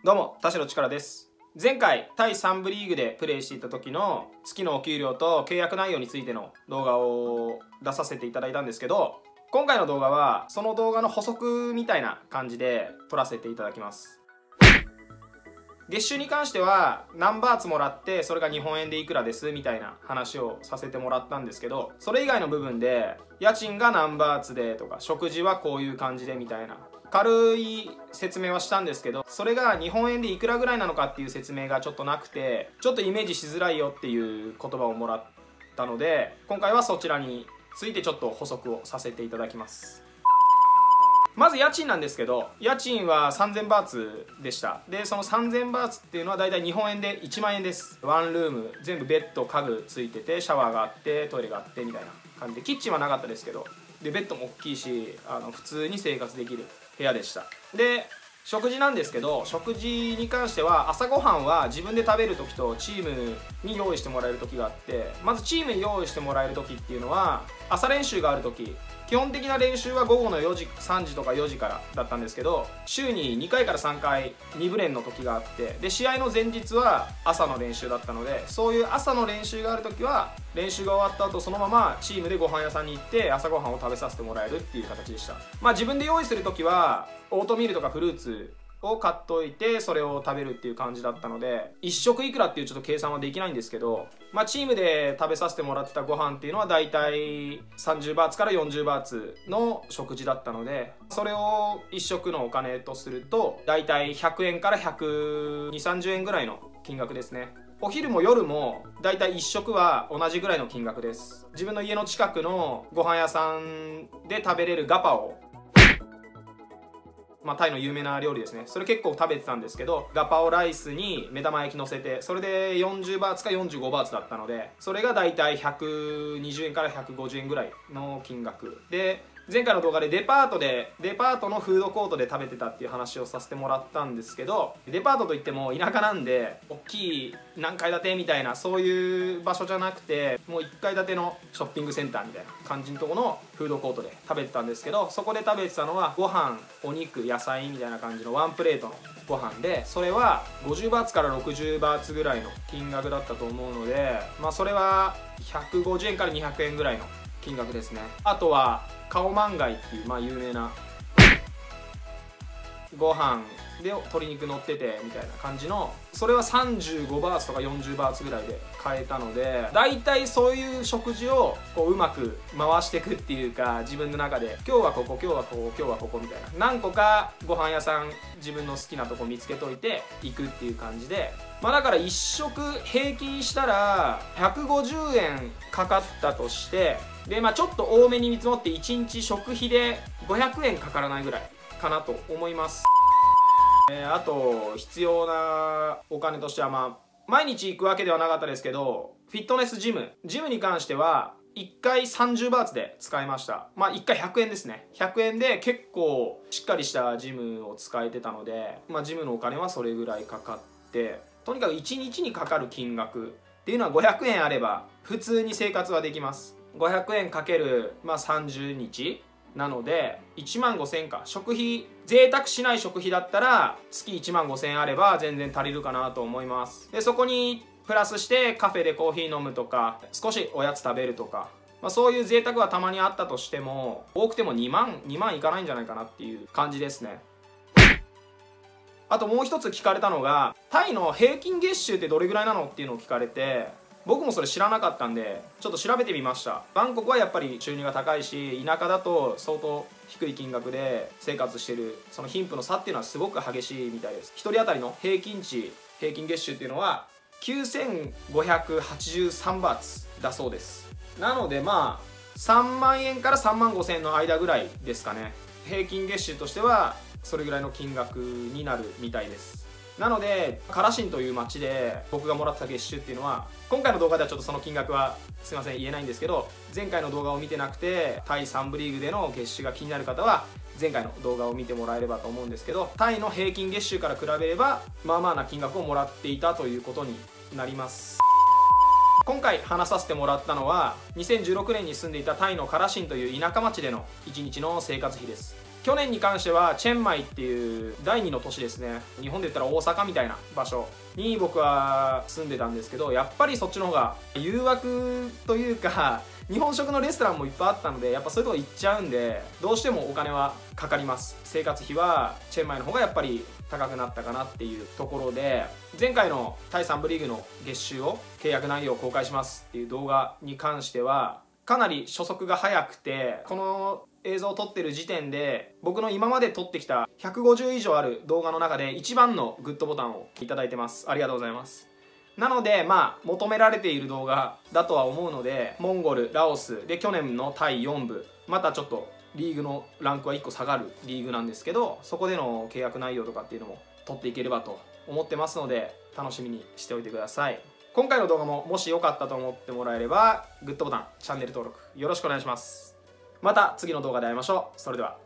どうも、田代力です。前回、タイ3部リーグでプレーしていた時の月のお給料と契約内容についての動画を出させていただいたんですけど、今回の動画はその動画の補足みたいな感じで撮らせていただきます。月収に関しては何バーツもらってそれが日本円でいくらですみたいな話をさせてもらったんですけど、それ以外の部分で家賃が何バーツでとか食事はこういう感じでみたいな軽い説明はしたんですけど、それが日本円でいくらぐらいなのかっていう説明がちょっとなくて、ちょっとイメージしづらいよっていう言葉をもらったので、今回はそちらについてちょっと補足をさせていただきます。まず家賃なんですけど、家賃は3000バーツでした。でその3000バーツっていうのはだいたい日本円で1万円です。ワンルーム全部ベッド家具ついてて、シャワーがあってトイレがあってみたいな感じで、キッチンはなかったですけど、でベッドも大きいし普通に生活できる部屋でした。で食事なんですけど、食事に関しては朝ごはんは自分で食べる時とチームに用意してもらえる時があって、まずチームに用意してもらえる時っていうのは朝練習がある時、基本的な練習は午後の4時3時とか4時からだったんですけど、週に2回から3回2部練の時があって、で試合の前日は朝の練習だったので、そういう朝の練習がある時は練習が終わった後そのままチームでご飯屋さんに行って朝ごはんを食べさせてもらえるっていう形でした。自分で用意する時はオートミールとかフルーツを買っといてそれを食べるっていう感じだったので、1食いくらっていうちょっと計算はできないんですけど、チームで食べさせてもらってたご飯っていうのはだいたい30バーツから40バーツの食事だったので、それを1食のお金とするとだいたい100円から120、30円ぐらいの金額ですね。お昼も夜もだいたい1食は同じぐらいの金額です。自分の家の近くのご飯屋さんで食べれるガパオ、タイの有名な料理ですね。それ結構食べてたんですけど、ガパオライスに目玉焼き乗せて、それで40バーツか45バーツだったので、それがだいたい120円から150円ぐらいの金額で、前回の動画でデパートのフードコートで食べてたっていう話をさせてもらったんですけど、デパートといっても田舎なんで大きい何階建てみたいなそういう場所じゃなくて、もう1階建てのショッピングセンターみたいな感じのとこのフードコートで食べてたんですけど、そこで食べてたのはご飯、お肉、野菜みたいな感じのワンプレートのご飯で、それは50バーツから60バーツぐらいの金額だったと思うので、それは150円から200円ぐらいの金額ですね。あとはカオマンガイっていう有名なご飯で鶏肉乗っててみたいな感じの、それは35バーツとか40バーツぐらいで買えたので、だいたいそういう食事をうまく回していくっていうか、自分の中で今日はここ、今日はここ、今日はここみたいな何個かご飯屋さん自分の好きなとこ見つけといて行くっていう感じで、だから1食平均したら150円かかったとして、でちょっと多めに見積もって1日食費で500円かからないぐらいかなと思います。あと必要なお金としては毎日行くわけではなかったですけど、フィットネスジムに関しては1回30バーツで使いました。1回100円ですね。100円で結構しっかりしたジムを使えてたので、ジムのお金はそれぐらいかかって、とにかく1日にかかる金額っていうのは500円あれば普通に生活はできます。500円かける30日なので1万5000円か。食費贅沢しない食費だったら月1万5000円あれば全然足りるかなと思います。でそこにプラスしてカフェでコーヒー飲むとか少しおやつ食べるとか、そういう贅沢はたまにあったとしても多くても2万いかないんじゃないかなっていう感じですね。あともう一つ聞かれたのが、タイの平均月収ってどれぐらいなのっていうのを聞かれて、僕もそれ知らなかったんでちょっと調べてみました。バンコクはやっぱり収入が高いし、田舎だと相当低い金額で生活してる、その貧富の差っていうのはすごく激しいみたいです。1人当たりの平均月収っていうのは9583バーツだそうです。なので3万円から3万5千円の間ぐらいですかね。平均月収としてはそれぐらいの金額になるみたいです。なのでカラシンという町で僕がもらった月収っていうのは、今回の動画ではちょっとその金額はすいません言えないんですけど、前回の動画を見てなくてタイ3部リーグでの月収が気になる方は前回の動画を見てもらえればと思うんですけど、タイの平均月収から比べればな金額をもらっていたということになります。今回話させてもらったのは2016年に住んでいたタイのカラシンという田舎町での1日の生活費です。 去年に関してはチェンマイっていう第2の都市ですね、日本で言ったら大阪みたいな場所に僕は住んでたんですけど、やっぱりそっちの方が誘惑というか日本食のレストランもいっぱいあったので、やっぱそういうとこ行っちゃうんでどうしてもお金はかかります。生活費はチェンマイの方がやっぱり高くなったかなっていうところで、前回のタイ3部リーグの月収を契約内容を公開しますっていう動画に関してはかなり初速が速くて、この映像を撮ってる時点で僕の今まで撮ってきた150以上ある動画の中で一番のグッドボタンをいただいてます。ありがとうございます。なので求められている動画だとは思うので、モンゴル、ラオスで去年のタイ4部、またちょっとリーグのランクは1個下がるリーグなんですけど、そこでの契約内容とかっていうのも撮っていければと思ってますので、楽しみにしておいてください。今回の動画ももし良かったと思ってもらえればグッドボタン、チャンネル登録よろしくお願いします。また次の動画で会いましょう。それでは。